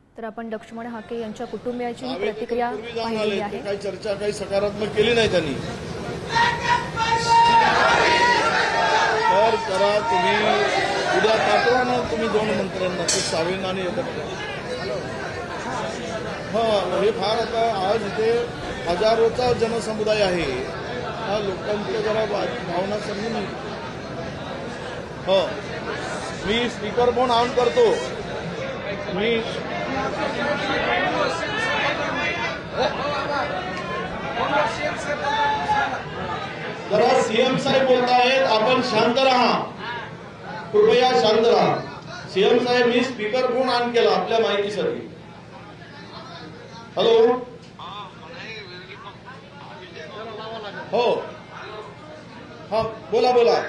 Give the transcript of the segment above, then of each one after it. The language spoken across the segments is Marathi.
तर आपण लक्ष्मण हाके यांच्या कुटुंबियाची प्रतिक्रिया पाहिली आहे। काही चर्चा काही सकारात्मक केली नाही त्यांनी। तर करा तुम्ही उद्या पाठवा ना तुम्ही दोन मंत्र्यांना ते सावेन आणि हे फार आता आज इथे हजारोचा जनसमुदाय आहे। हा लोकांच्या जरा भावना समजून मी स्पीकर फोन ऑन करतो। मी जरा सीएम साहेब बोलत आहेत, आपण शांत राहा, कृपया शांत राहा। सीएम साहेब मी स्पीकर फोन ऑन केला आपल्या माहितीसाठी। हॅलो हो हा बोला बोला।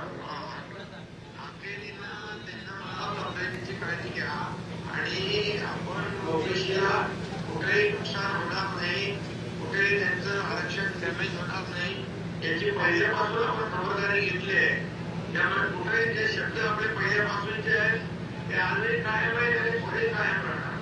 कुठेही नुकसान होणार नाही, कुठेही त्यांचं आरक्षण डॅमेज होणार नाही याची पहिल्यापासून आपण खबरदारी घेतली आहे। त्यामुळे कुठेही जे शब्द आपले पहिल्यापासूनचे आहेत ते आजही कायम आहे आणि पुढे कायम राहणार।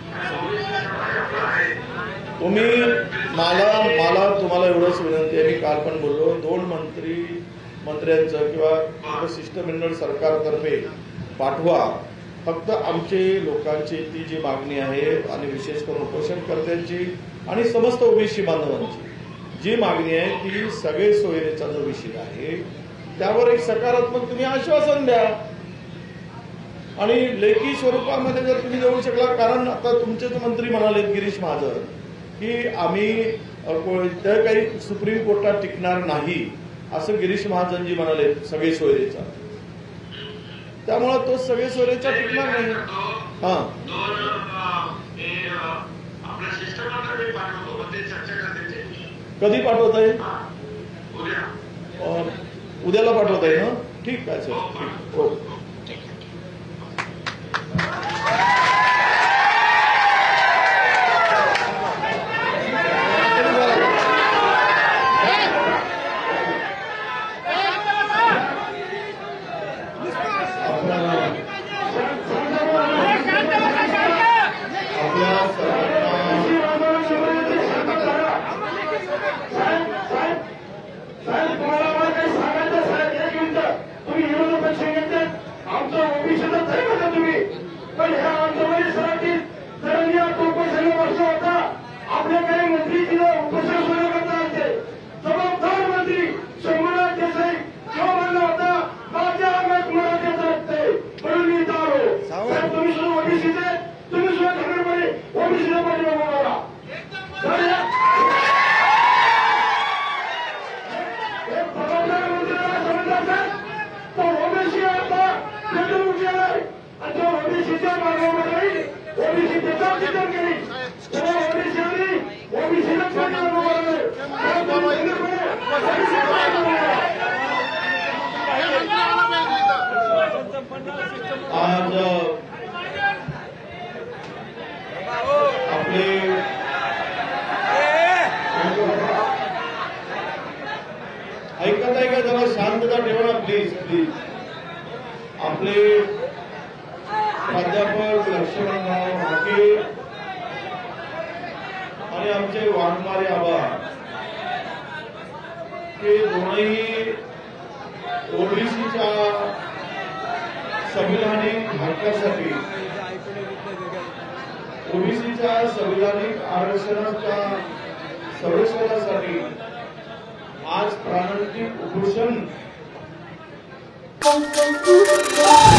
मला तुम्हाला एवढंच विनंती आहे, मी काल पण बोललो, दोन मंत्र्यांचं किंवा शिष्टमंडळ सरकारतर्फे पाठवा। फक्त आमचे लोकांची ती जी मागणी आहे आणि विशेष करून उपोषणकर्त्यांची आणि समस्त ओबीसी बांधवांची जी मागणी आहे ती सगळे सोयरेचा जो विषय आहे त्यावर एक सकारात्मक तुम्ही आश्वासन द्या आणि लेखी स्वरूपामध्ये जर तुम्ही देऊ शकला। कारण आता तुमचे मंत्री म्हणाले गिरीश महाजन की आम्ही काही सुप्रीम कोर्टात टिकणार नाही असं गिरीश महाजनजी म्हणाले सगळे सोयरेचा। त्यामुळे तो सगळे सोयरेचा टिकणार नाही। कधी पाठवत आहे? उद्याला पाठवत आहे ना? ठीक आहे सर, ठीक हो। आपल्याकडे मंत्री उपोषण सुरू करता जबाबदार मंत्री सोमनाथ देसाई जो म्हणला होता माझ्या अंगात मराठ्याचं रक्त आहे म्हणून मी इथं आलो। साहेब तुम्ही सुद्धा ओबीसीचे, तुम्ही सुद्धा खबरपणे ओबीसीला पाठिंबा बोलावा। एक जबाबदार मंत्र्याला समजला तो ओबीसी आता निवडून गेला आणि तो ओबीसीच्या मार्गावर ओबीसी त्याचा विचार केली आज आपले ऐकत आहे का? जरा शांतता ठेवा प्लीज प्लीज। आपले प्राध्यापक लक्ष्मण हाके आणि आमचे वाघमारे आबा हे दोनही ओबीसीच्या संविधानिक हक्कासाठी, ओबीसीच्या संविधानिक आरक्षणाच्या संरक्षणासाठी आज प्राणंतिक उपोषण